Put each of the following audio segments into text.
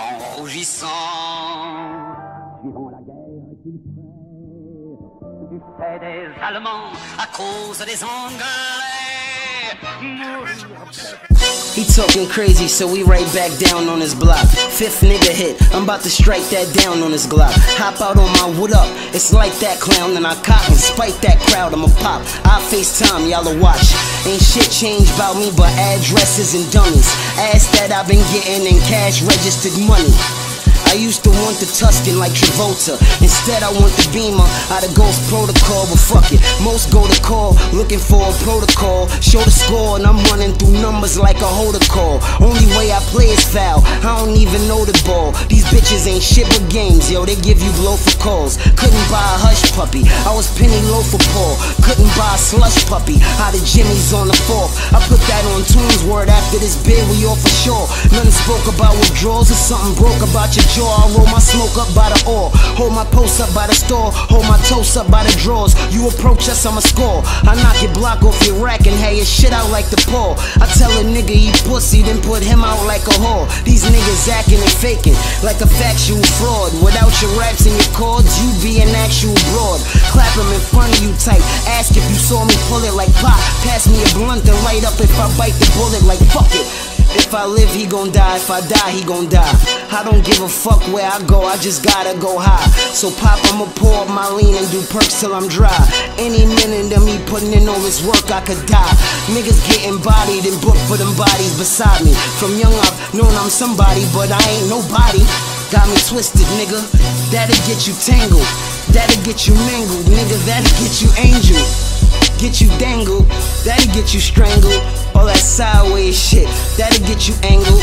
en rougissant. Suivant la guerre qu'il fait, du fait des Allemands, à cause des Anglais, mourir. He talking crazy, so we right back down on his block. Fifth nigga hit, I'm about to strike that down on his Glock. Hop out on my what up, it's like that clown, and I cop and spike that crowd, I'ma pop. I FaceTime, y'all'll watch. Ain't shit changed about me but addresses and dummies. Ass that I've been getting in cash registered money. I used to want the Tuscan like Travolta. Instead I want the Beamer out of Ghost Protocol. But fuck it, most go to call looking for a protocol. Show the score and I'm running through numbers like a holder call. Only way I play is foul, I don't even know the ball. These bitches ain't shit but games, yo, they give you blow for calls. Couldn't buy a hush puppy, I was penny low for Paul. Couldn't buy a slush puppy, out of Jimmy's on the 4th. I put that on Tunes word after this bid, we all for sure. Nothing spoke about withdrawals or something broke about your jaw. I roll my smoke up by the ore, hold my post up by the store, hold my toast up by the drawers. You approach us, I'ma score. I knock your block off your rack and have your shit out like the paw. I tell a nigga he pussy, then put him out like a whore. These niggas acting and faking like a factual fraud. Without your raps and your chords, you be an actual broad. Clap him in front of you tight, ask if you saw me pull it like pop. Pass me a blunt and light up if I bite the bullet like fuck it. If I live, he gon' die. If I die, he gon' die. I don't give a fuck where I go, I just gotta go high. So pop, I'ma pour up my lean and do perks till I'm dry. Any minute of me putting in all this work, I could die. Niggas getting bodied and booked for them bodies beside me. From young I've known I'm somebody, but I ain't nobody. Got me twisted, nigga. That'll get you tangled. That'll get you mangled, nigga. That'll get you angel. Get you dangled, that'll get you strangled. All that sideways shit, that'll get you angled.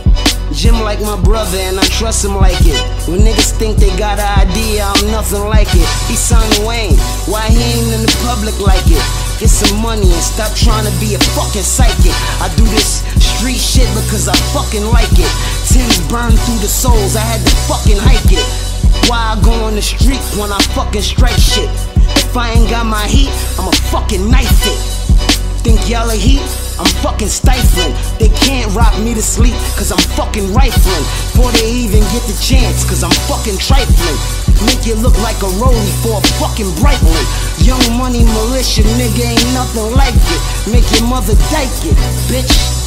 Jim like my brother and I trust him like it. When niggas think they got an idea, I'm nothing like it. He signed Wayne, why he ain't in the public like it? Get some money and stop trying to be a fucking psychic. I do this street shit because I fucking like it. Tins burn through the souls, I had to fucking hike it. Why I go on the street when I fucking strike shit? If I ain't got my heat, I'ma fucking knife it. Think y'all are heat? I'm fucking stifling. They can't rock me to sleep, cause I'm fucking rifling. Before they even get the chance, cause I'm fucking trifling. Make you look like a rollie for a fucking Breitling. Young money militia, nigga, ain't nothing like it. Make your mother dyke it, bitch.